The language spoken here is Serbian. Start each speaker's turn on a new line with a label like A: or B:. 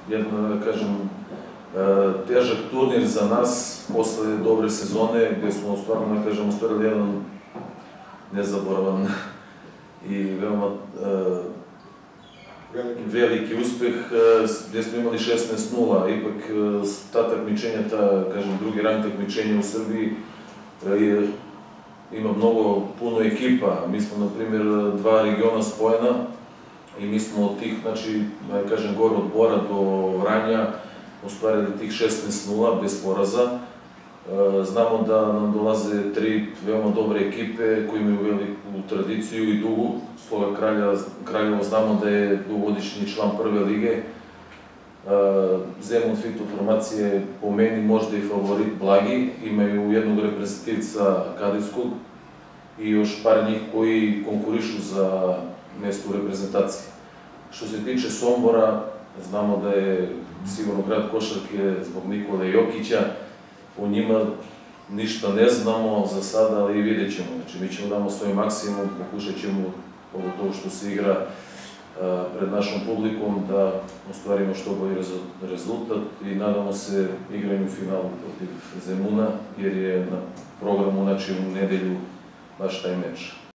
A: jedan, da kažem, težak turnir za nas posle dobre sezone, gde smo stvarno, da kažem, ostvarili jedan nezaboravan i veoma veliki uspeh, gde smo imali 16-0, ipak ta takmičenja, kažem, drugi rang takmičenja u Srbiji ima puno ekipa. Mi smo, na primjer, 2 regiona spojena i mi smo od tih, znači, da kažem, gore od Bora do Vranja ostvarili tih 16-0 bez poraza. Znamo da nam dolaze 3 veoma dobre ekipe koji imaju veliku tradiciju i dugu. Sloga Kraljevo znamo da je dugogodišnji član prve lige. Zemun fitoformacije po meni možda i favorit blagi. Imaju jednog reprezentativca kadetskog i još par njih koji konkurišu za mesto u reprezentaciji. Što se tiče Sombora, znamo da je sigurno grad košarke zbog Nikole Jokića. O njima ništa ne znamo za sada, ali vidjet ćemo. Znači, mi ćemo damo svoj maksimum, pokušat ćemo, pogotovo što se igra pred našom publikom, da ostvarimo što bolji rezultat i nadamo se igranju finalu protiv Zemuna, jer je na programu, znači, u nedelju baš taj meč.